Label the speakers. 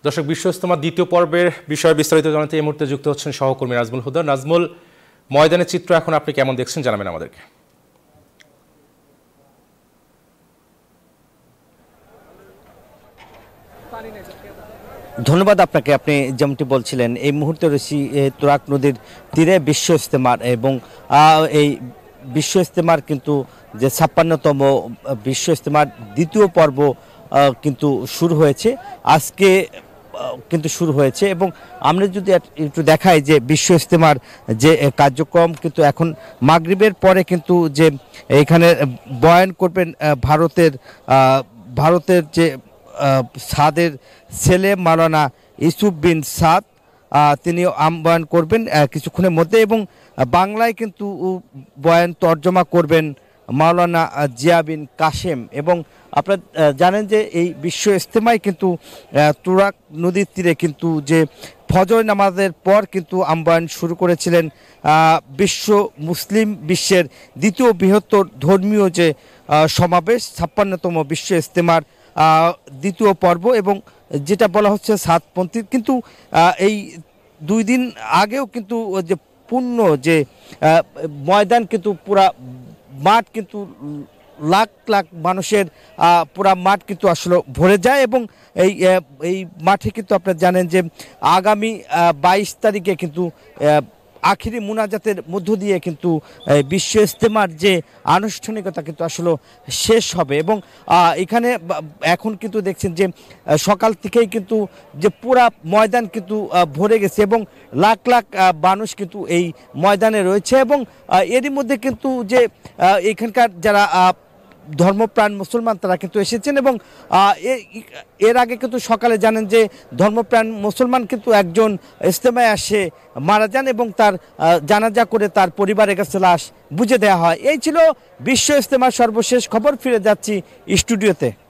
Speaker 1: দর্শক, বিশ্ব ইজতেমার দ্বিতীয় পর্বের বিষয়ে বিস্তারিত জানাতে এই মুহূর্তে যুক্ত হচ্ছেন সহকর্মী নাজমুল হুদা। নাজমুল, ময়দানের চিত্র এখন আপনি কেমন দেখছেন জানাবেন আমাদেরকে।
Speaker 2: ধন্যবাদ আপনাকে। আপনি যেমনটি বলছিলেন, এই মুহূর্তে রয়েছি তুরাগ নদীর তীরে বিশ্ব ইজতেমার, এবং এই বিশ্ব ইজতেমার কিন্তু যে ৫৬তম বিশ্ব ইজতেমার দ্বিতীয় পর্ব কিন্তু শুরু হয়েছে আজকে, কিন্তু শুরু হয়েছে। এবং আমরা যদি একটু দেখাই যে বিশ্ব ইজতেমার যে কার্যক্রম কিন্তু এখন মাগরিবের পরে কিন্তু যে এখানে বয়ান করবেন ভারতের যে সাদের ছেলে মাওলানা ইউসুফ বিন সাদ, তিনি বয়ান করবেন কিছুক্ষণের মধ্যে, এবং বাংলায় কিন্তু বয়ান তর্জমা করবেন মাওলানা জিয়া বিন কাশেম। এবং আপনারা জানেন যে এই বিশ্ব ইজতেমায় কিন্তু তুরাগ নদীর তীরে কিন্তু যে ফজর নামাজের পর কিন্তু আহ্বান শুরু করেছিলেন মুসলিম বিশ্বের দ্বিতীয় বৃহত্তর ধর্মীয় যে সমাবেশ ৫৬তম বিশ্ব ইজতেমার দ্বিতীয় পর্ব, এবং যেটা বলা হচ্ছে সাতপন্থী। কিন্তু এই ২ দিন আগেও কিন্তু যে পূর্ণ যে ময়দান কিন্তু পুরা মাঠ কিন্তু লাখ লাখ মানুষের পুরা মাঠ কিন্তু আসলে ভরে যায়। এবং এই মাঠে কিন্তু আপনারা জানেন যে আগামী ২২ তারিখে কিন্তু আখিরি মুনাজাতের মধ্য দিয়ে কিন্তু বিশ্ব ইজতেমার যে আনুষ্ঠানিকতা কিন্তু আসলে শেষ হবে। এবং এখানে এখন কিন্তু দেখছেন যে সকাল থেকেই কিন্তু যে পুরা ময়দান কিন্তু ভরে গেছে, এবং লাখ লাখ মানুষ কিন্তু এই ময়দানে রয়েছে। এবং এরই মধ্যে কিন্তু যে এখানকার যারা ধর্মপ্রাণ মুসলমান তারা কিন্তু এসেছেন, এবং এর আগে কিন্তু সকালে জানেন যে ধর্মপ্রাণ মুসলমান কিন্তু একজন ইজতেমায় আসে মারা যান, এবং তার জানাজা করে তার পরিবারের কাছে লাশ বুঝে দেওয়া হয়। এই ছিল বিশ্ব ইজতেমার সর্বশেষ খবর। ফিরে যাচ্ছি স্টুডিওতে।